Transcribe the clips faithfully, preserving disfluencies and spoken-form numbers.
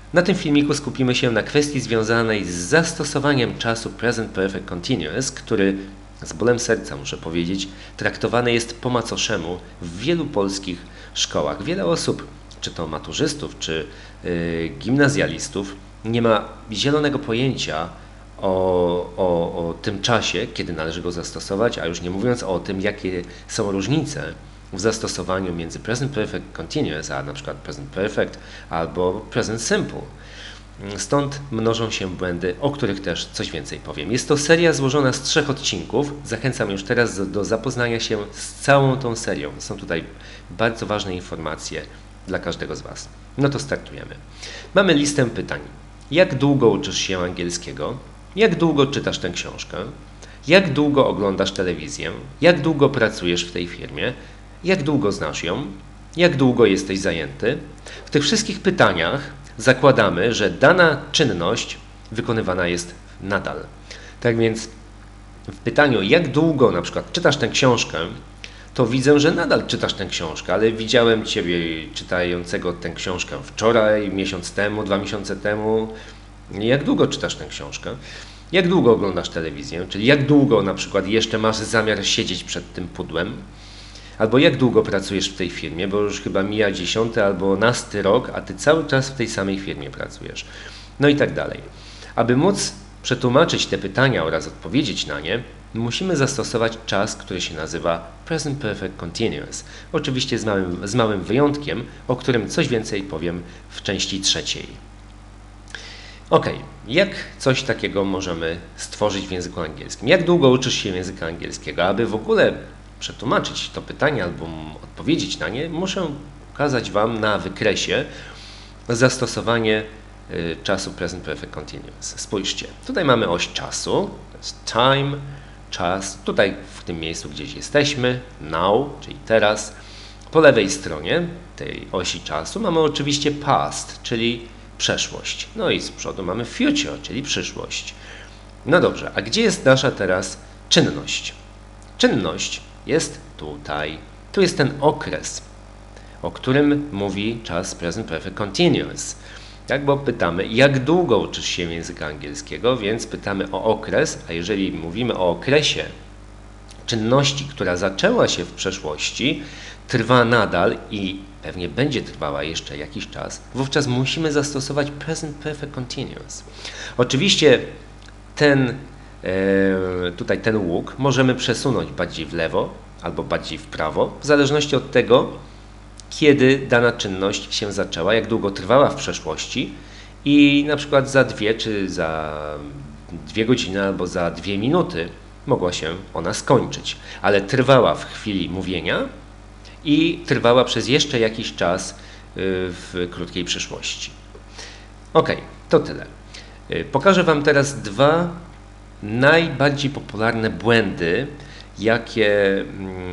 Na tym filmiku skupimy się na kwestii związanej z zastosowaniem czasu Present Perfect Continuous, który, z bólem serca muszę powiedzieć, traktowany jest po macoszemu w wielu polskich szkołach. Wiele osób, czy to maturzystów, czy yy, gimnazjalistów, nie ma zielonego pojęcia o, o, o tym czasie, kiedy należy go zastosować, a już nie mówiąc o tym, jakie są różnice w zastosowaniu między Present Perfect Continuous, a na przykład Present Perfect albo Present Simple. Stąd mnożą się błędy, o których też coś więcej powiem. Jest to seria złożona z trzech odcinków. Zachęcam już teraz do, do zapoznania się z całą tą serią. Są tutaj bardzo ważne informacje dla każdego z Was. No to startujemy. Mamy listę pytań. Jak długo uczysz się angielskiego? Jak długo czytasz tę książkę? Jak długo oglądasz telewizję? Jak długo pracujesz w tej firmie? Jak długo znasz ją? Jak długo jesteś zajęty? W tych wszystkich pytaniach zakładamy, że dana czynność wykonywana jest nadal. Tak więc w pytaniu, jak długo na przykład czytasz tę książkę, to widzę, że nadal czytasz tę książkę, ale widziałem Ciebie czytającego tę książkę wczoraj, miesiąc temu, dwa miesiące temu. Jak długo czytasz tę książkę? Jak długo oglądasz telewizję? Czyli jak długo na przykład jeszcze masz zamiar siedzieć przed tym pudłem? Albo jak długo pracujesz w tej firmie, bo już chyba mija dziesiąty albo nasty rok, a Ty cały czas w tej samej firmie pracujesz. No i tak dalej. Aby móc przetłumaczyć te pytania oraz odpowiedzieć na nie, musimy zastosować czas, który się nazywa Present Perfect Continuous. Oczywiście z małym, z małym wyjątkiem, o którym coś więcej powiem w części trzeciej. Ok, jak coś takiego możemy stworzyć w języku angielskim? Jak długo uczysz się języka angielskiego? Aby w ogóle przetłumaczyć to pytanie albo odpowiedzieć na nie, muszę pokazać Wam na wykresie zastosowanie y, czasu Present Perfect Continuous. Spójrzcie, tutaj mamy oś czasu, to jest time, czas, tutaj w tym miejscu gdzieś jesteśmy, now, czyli teraz. Po lewej stronie tej osi czasu mamy oczywiście past, czyli przeszłość. No i z przodu mamy future, czyli przyszłość. No dobrze, a gdzie jest nasza teraz czynność? Czynność jest tutaj. Tu jest ten okres, o którym mówi czas Present Perfect Continuous. Tak, bo pytamy, jak długo uczysz się języka angielskiego, więc pytamy o okres, a jeżeli mówimy o okresie czynności, która zaczęła się w przeszłości, trwa nadal i pewnie będzie trwała jeszcze jakiś czas, wówczas musimy zastosować Present Perfect Continuous. Oczywiście ten tutaj ten łuk możemy przesunąć bardziej w lewo albo bardziej w prawo, w zależności od tego, kiedy dana czynność się zaczęła, jak długo trwała w przeszłości i na przykład za dwie czy za dwie godziny albo za dwie minuty mogła się ona skończyć, ale trwała w chwili mówienia i trwała przez jeszcze jakiś czas w krótkiej przyszłości. Ok, to tyle. Pokażę Wam teraz dwa najbardziej popularne błędy, jakie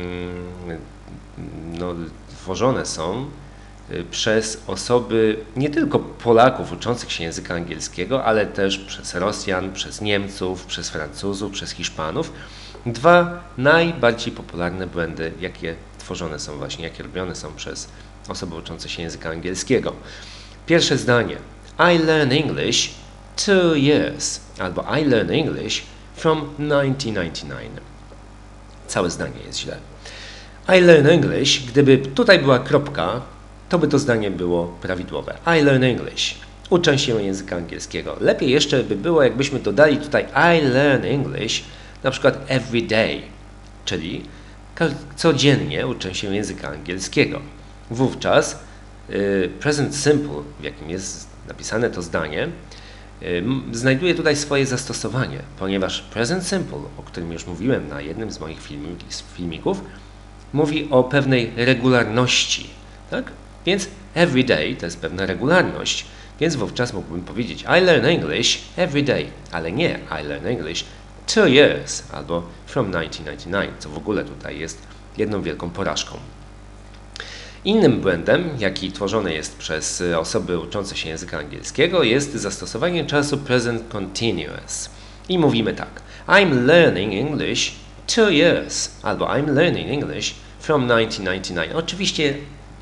no, tworzone są przez osoby, nie tylko Polaków uczących się języka angielskiego, ale też przez Rosjan, przez Niemców, przez Francuzów, przez Hiszpanów. Dwa najbardziej popularne błędy, jakie tworzone są właśnie, jakie robione są przez osoby uczące się języka angielskiego. Pierwsze zdanie. I learn English two years, albo I learn English from nineteen ninety-nine. Całe zdanie jest źle. I learn English, gdyby tutaj była kropka, to by to zdanie było prawidłowe. I learn English. Uczę się języka angielskiego. Lepiej jeszcze by było, jakbyśmy dodali tutaj I learn English, na przykład every day, czyli codziennie uczę się języka angielskiego. Wówczas y, present simple, w jakim jest napisane to zdanie, znajduje tutaj swoje zastosowanie, ponieważ Present Simple, o którym już mówiłem na jednym z moich filmików, mówi o pewnej regularności, tak? Więc every day to jest pewna regularność, więc wówczas mógłbym powiedzieć I learn English every day, ale nie I learn English two years albo from nineteen ninety-nine, co w ogóle tutaj jest jedną wielką porażką. Innym błędem, jaki tworzony jest przez osoby uczące się języka angielskiego, jest zastosowanie czasu Present Continuous. I mówimy tak. I'm learning English two years albo I'm learning English from nineteen ninety-nine. Oczywiście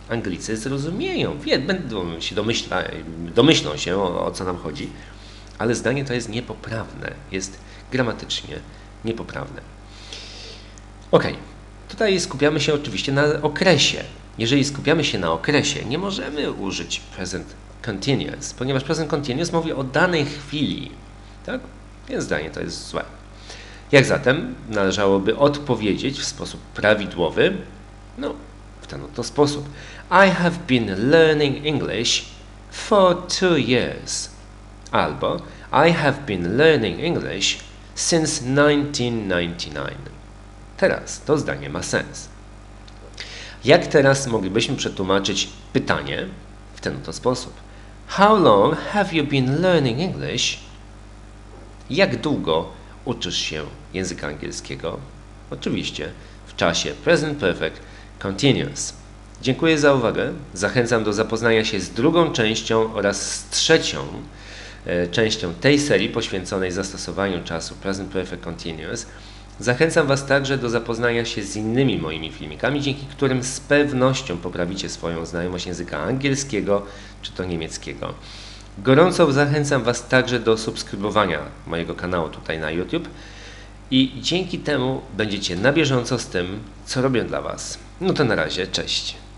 Anglicy zrozumieją, wie, będą się domyśla, domyślą się o, o co nam chodzi, ale zdanie to jest niepoprawne, jest gramatycznie niepoprawne. Ok, tutaj skupiamy się oczywiście na okresie. Jeżeli skupiamy się na okresie, nie możemy użyć present continuous, ponieważ present continuous mówi o danej chwili, tak? Więc zdanie to jest złe. Jak zatem należałoby odpowiedzieć w sposób prawidłowy? No, w ten oto sposób. I have been learning English for two years. Albo I have been learning English since nineteen ninety-nine. Teraz to zdanie ma sens. Jak teraz moglibyśmy przetłumaczyć pytanie w ten oto sposób? How long have you been learning English? Jak długo uczysz się języka angielskiego? Oczywiście w czasie present perfect continuous. Dziękuję za uwagę. Zachęcam do zapoznania się z drugą częścią oraz z trzecią e, częścią tej serii poświęconej zastosowaniu czasu present perfect continuous. Zachęcam Was także do zapoznania się z innymi moimi filmikami, dzięki którym z pewnością poprawicie swoją znajomość języka angielskiego czy to niemieckiego. Gorąco zachęcam Was także do subskrybowania mojego kanału tutaj na YouTube i dzięki temu będziecie na bieżąco z tym, co robię dla Was. No to na razie, cześć.